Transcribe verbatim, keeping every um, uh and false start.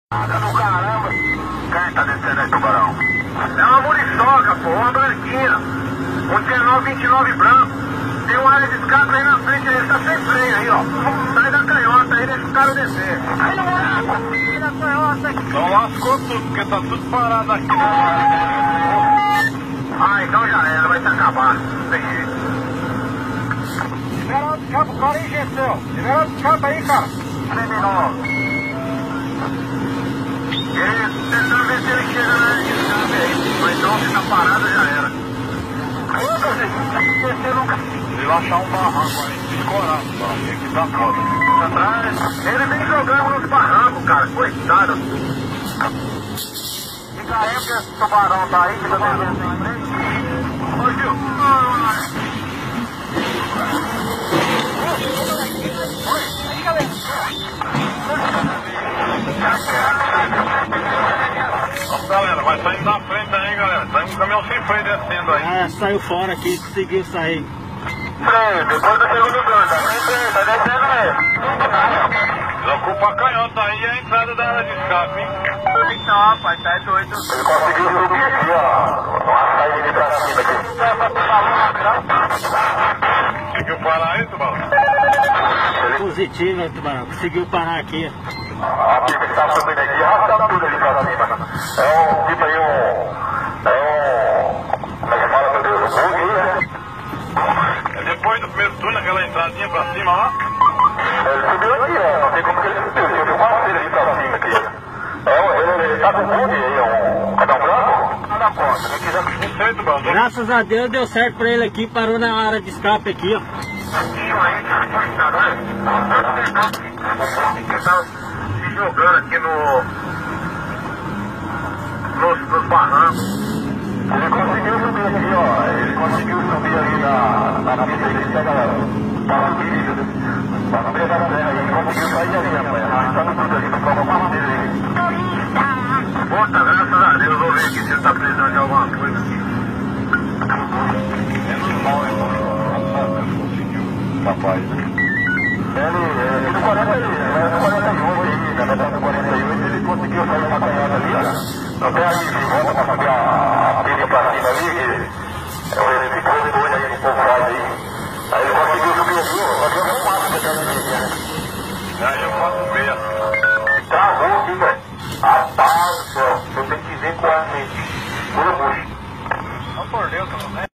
Do caramba. Quem tá descendo aí, tubarão? É uma muriçoca, pô, uma branquinha. Um dezenove vinte e nove branco. Tem uma área de escape aí na frente, ele tá sem freio aí, ó. Sai da canhota aí, deixa o cara descer. Aí no buraco, sai da canhota aí. Então lascou tudo, porque tá tudo parado aqui. Ah, então já era, vai se acabar. Não tem jeito. Libera o escape, o cara aí, gente, seu. Libera o escape aí, cara. Terminou. Ele tentando ver se ele chega na área de escape aí. Mas então, se tá parado, já era. Ô, gente, descer nunca. Se ele achar um barranco aí, escorado, tem que dar foda. Atrás. Ele vem jogando nos barrancos, cara. Coitado. Fica aí que esse tubarão tá aí, que tá devendo em frente. Ô, Gil. Aí, galera. Vamos, galera, vai saindo da frente aí, galera. Tá um caminhão sem freio descendo aí. Ah, saiu fora aqui, conseguiu sair. Freio, depois do segundo ganho, tá sem freio, tá descendo aí. Desocupa a canhota aí e a entrada da área de escape, hein? Então, rapaz, tá doido. Ele conseguiu subir aqui, ó. Uma saída de pra cima aqui. Conseguiu parar aí, tubarão? Positivo, tubarão. Conseguiu parar aqui. A pipa que tá subindo aqui, arrasta tudo ali pra cima. É um, tipo aí, um... É um... Como é que fala, meu Deus? Um bug, né? É depois do primeiro túnel, aquela entradinha pra cima lá. Ele subiu aqui, ó. Não tem como que ele subiu. Ele subiu quase ele ali pra cima aqui. É, um- ele, ele tá com um bug aí, um... Cadê um branco? Nada conta, nem quiser... Não sei, tubarão. Graças a Deus deu certo pra ele aqui, parou na área de escape aqui, ó. Ele tá se jogando aqui no... Nos, nos barrancos. Ele conseguiu subir aqui, ó. Ele conseguiu subir ali na, na pista ali, pega para subir, para pegar a terra. Ele conseguiu sair ali, rapaz. Arrastando tudo ali, pra provar uma dele aí. Puta, graças a Deus, vou ver aqui se ele tá precisando de alguma coisa aqui. Menos mal, hein? Conseguiu. Capaz, né? Ele, ele, do quarenta ali, né? Do quarenta e oito aí, na verdade do quarenta e oito, ele conseguiu sair uma canhota ali, ó. Não tem ali, volta pra subir a pilha pra cima ali, que é o esse corredor aí que o povo faz aí. Aí ele conseguiu subir aqui, ó, só que eu não passo pra cá ali, né? Aí eu faço meia. Travou aqui, velho. Rapaz, ó, eu tenho que ver com a gente. Pura bucha. Não por Deus, não é?